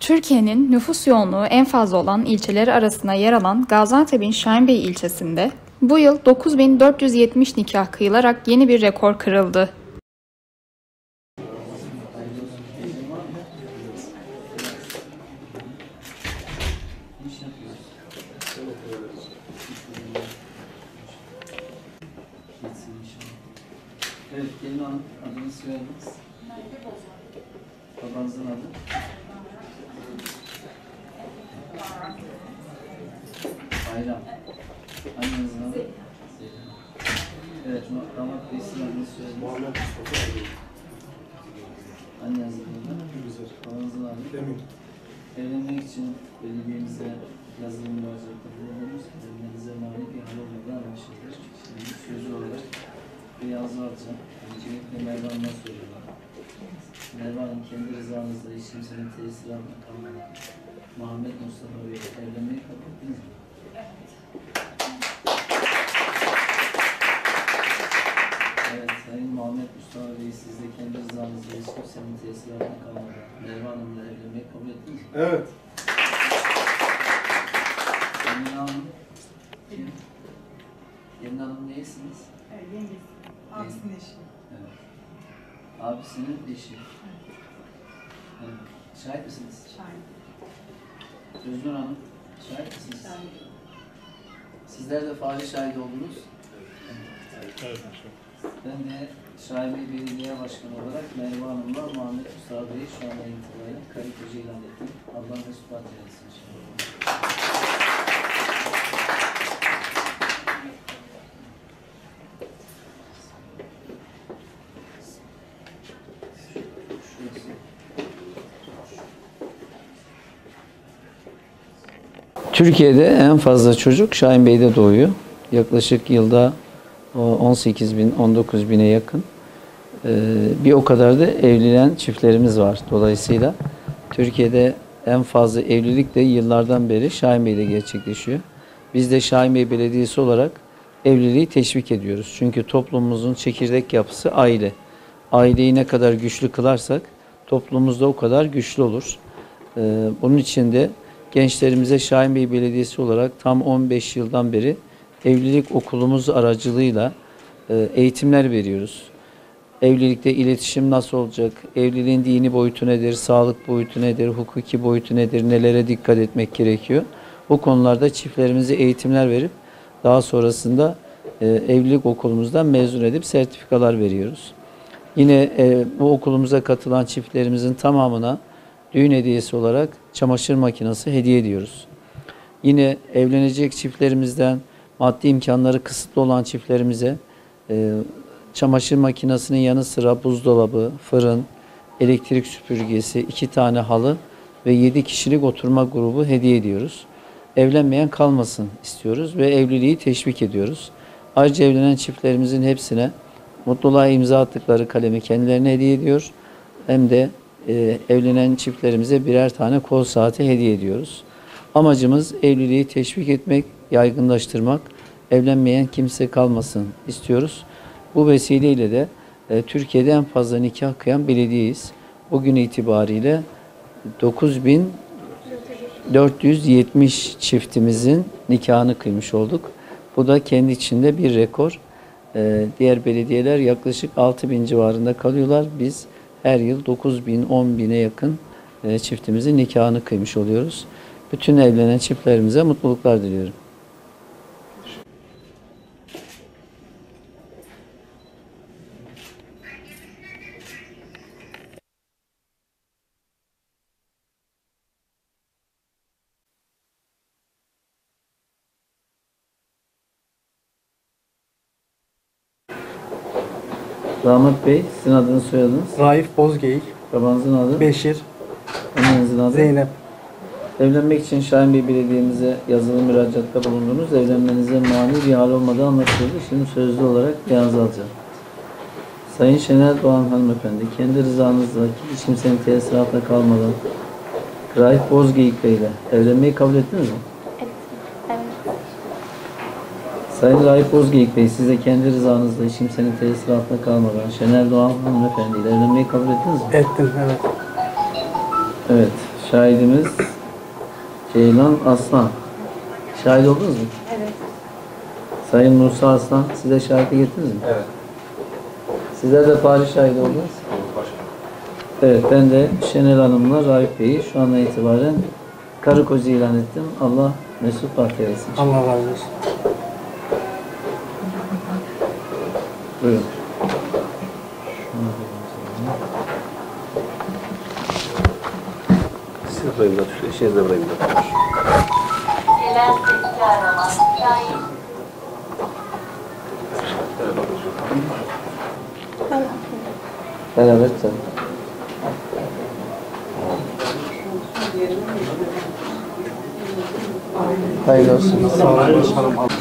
Türkiye'nin nüfus yoğunluğu en fazla olan ilçeleri arasında yer alan Gaziantep'in Şahinbey ilçesinde bu yıl 9.470 nikah kıyılarak yeni bir rekor kırıldı. Evet, gelin hanım, adını söyleriz. Babanızın adı? Bayram. Annenizin adı? Evet, damat bey sizin adını söyleriz. Muhammed Mustafa. Annenizin adı? Babanızın adı? Emin. Evlenmek için belediyemize yazılı müracaatı bulundunuz. Evlenmenize mani bir hal olmadan anlaşılır. Şimdi sözlü olarak bir yazı alacağım. Öncelikle Merve Hanım'a soruyorlar. Merve Hanım kendi rızanızla hiç kimsenin tesiri altına kalmadan Muhammed Mustafa Bey'le evlenmeyi kabul ettiniz mi? Evet, Sayın Muhammed Mustafa Bey siz de kendi rızanızla hiç kimsenin tesiri altına kalmadan Merve Hanım'la evlenmeyi kabul ettiniz mi? Evet. Gelin Hanım. Gelin Hanım neyesiniz? Evet, yengesi. Abisinin eşi. Evet. Abisinin eşi. Evet. Şahit misiniz? Şahin. Öznur Hanım, şahit misiniz? Şahin. Sizler de faali şahit oldunuz. Evet. Ben de Şahinbey Belediye Başkanı olarak Merve Hanım'la Muhammed Mustafa Bey'i şu anda itibaren karı koca ilan ettim. Allah mesut eylesin inşallah. Türkiye'de en fazla çocuk Şahinbey'de doğuyor. Yaklaşık yılda 18 bin, 19 bine yakın. Bir o kadar da evlenen çiftlerimiz var. Dolayısıyla Türkiye'de en fazla evlilik de yıllardan beri Şahinbey'de gerçekleşiyor. Biz de Şahinbey Belediyesi olarak evliliği teşvik ediyoruz. Çünkü toplumumuzun çekirdek yapısı aile. Aileyi ne kadar güçlü kılarsak toplumumuzda o kadar güçlü olur. Bunun için de gençlerimize Şahinbey Belediyesi olarak tam 15 yıldan beri evlilik okulumuz aracılığıyla eğitimler veriyoruz. Evlilikte iletişim nasıl olacak, evliliğin dini boyutu nedir, sağlık boyutu nedir, hukuki boyutu nedir, nelere dikkat etmek gerekiyor. Bu konularda çiftlerimize eğitimler verip daha sonrasında evlilik okulumuzdan mezun edip sertifikalar veriyoruz. Yine bu okulumuza katılan çiftlerimizin tamamına düğün hediyesi olarak çamaşır makinesi hediye ediyoruz. Yine evlenecek çiftlerimizden maddi imkanları kısıtlı olan çiftlerimize çamaşır makinesinin yanı sıra buzdolabı, fırın, elektrik süpürgesi, 2 tane halı ve 7 kişilik oturma grubu hediye ediyoruz. Evlenmeyen kalmasın istiyoruz ve evliliği teşvik ediyoruz. Ayrıca evlenen çiftlerimizin hepsine mutluluğa imza attıkları kalemi kendilerine hediye ediyor. Hem de evlenen çiftlerimize birer tane kol saati hediye ediyoruz. Amacımız evliliği teşvik etmek, yaygınlaştırmak, evlenmeyen kimse kalmasın istiyoruz. Bu vesileyle de Türkiye'de en fazla nikah kıyan belediyeyiz. Bugün itibariyle 9.470 çiftimizin nikahını kıymış olduk. Bu da kendi içinde bir rekor. Diğer belediyeler yaklaşık 6.000 civarında kalıyorlar. Biz her yıl 9.000, 10.000'e yakın çiftimizin nikahını kıymış oluyoruz. Bütün evlenen çiftlerimize mutluluklar diliyorum. Damat Bey, sizin adınız soyadınız? Raif Bozgeyik, Babanızın adı? Beşir, Annenizin adı? Zeynep. Evlenmek için Şahinbey Belediye'mize yazılı müracaatta bulundunuz. Evlenmenize mani bir hal olmadan anlaşıldı. Şimdi sözlü olarak bir yazı alacağım. Sayın Şener Doğan hanımefendi, kendi rızanızla hiç kimsenin tesiri altında kalmadan Raif Bozgeyik Bey ile evlenmeyi kabul ettiniz mi? Evet. Sayın Raif Bozgeyik Bey, siz de kendi rızanızla hiç kimsenin tesiri altında kalmadan Şener Doğan hanımefendi ile evlenmeyi kabul ettiniz mi? Ettim, evet. Evet. Şahidimiz Ceylan Aslan. Şahit oldunuz mu? Evet. Sayın Musa Aslan, size şahitlik ettiniz mi? Evet. Sizler de Paris şahidi oldunuz. Evet, ben de Şenel Hanım'la Raif Bey'i şu andan itibaren karı koca ilan ettim. Allah mesut bahtiyar etsin. Allah razı olsun. Buyurun. Siz bırakın da tuşla, işinizi de bırakın da. Gelen tepki arama. Şahin. Beraber tabii. Hayırlı olsun. Sağ olun.